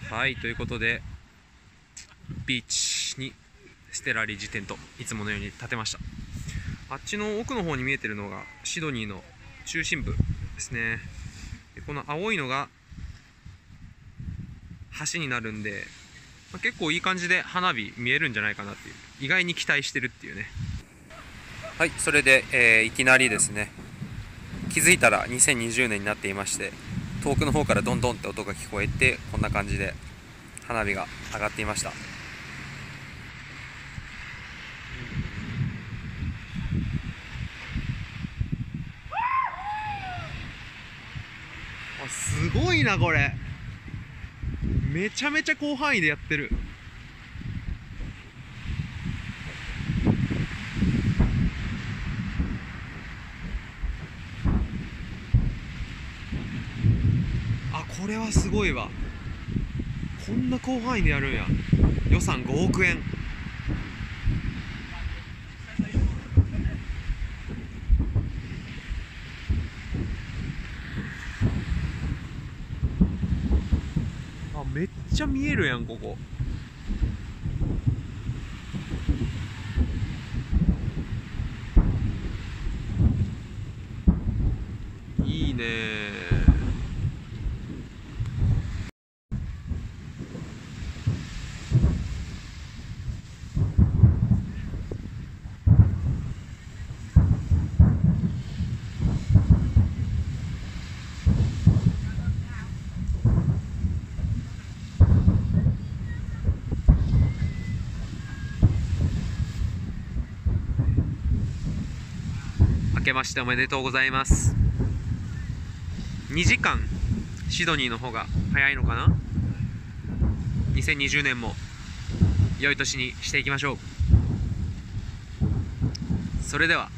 はい、ということでビーチにステラリー自テントいつものように建てました。あっちの奥の方に見えてるのがシドニーの中心部ですね。でこの青いのが橋になるんで、結構いい感じで花火見えるんじゃないかなっていう、意外に期待してるっていうね。はい、それで、いきなりですね、気づいたら2020年になっていまして、遠くの方からドンドンって音が聞こえて、こんな感じで花火が上がっていました。あ、すごいなこれ。めちゃめちゃ広範囲でやってる。あ、これはすごいわ。こんな広範囲でやるんや。予算5億円。あ、めっちゃ見えるやんここ。いいねー。明けましておめでとうございます。2時間シドニーの方が早いのかな。2020年も良い年にしていきましょう。それでは。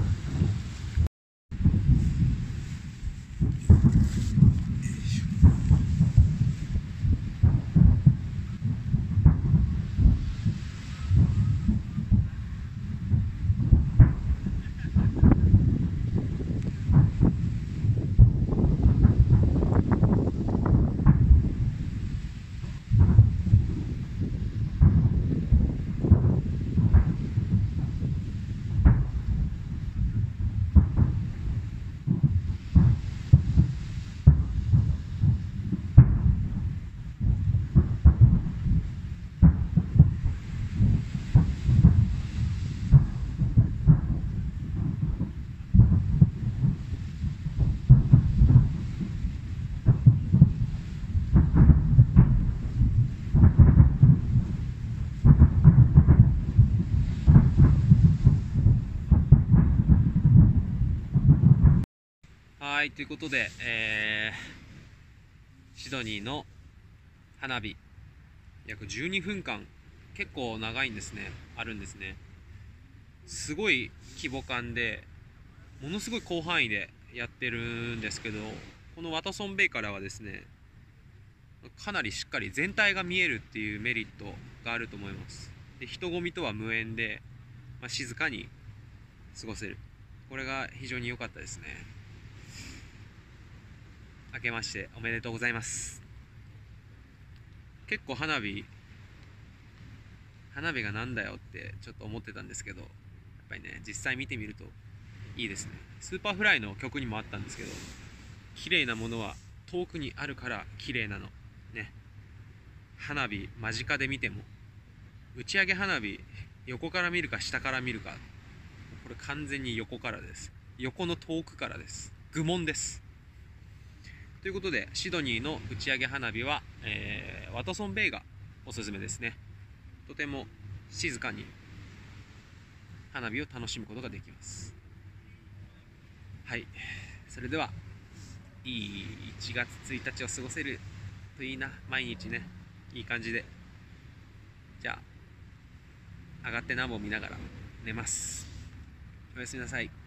はい、ということで、シドニーの花火約12分間、結構長いんですね、あるんですね。すごい規模感でものすごい広範囲でやってるんですけど、このワトソンベイからはですね、かなりしっかり全体が見えるっていうメリットがあると思います。で、人混みとは無縁で、静かに過ごせる、これが非常に良かったですね。明けましておめでとうございます。結構花火がなんだよってちょっと思ってたんですけど、やっぱりね、実際見てみるといいですね。スーパーフライの曲にもあったんですけど、綺麗なものは遠くにあるから綺麗なのね。花火間近で見ても、打ち上げ花火横から見るか下から見るか、これ完全に横からです。横の遠くからです。愚問です。ということで、シドニーの打ち上げ花火は、ワトソンベイがおすすめですね。とても静かに花火を楽しむことができます。はい、それではいい1月1日を過ごせるといいな。毎日ね、いい感じで。じゃあ上がって何本見ながら寝ます。おやすみなさい。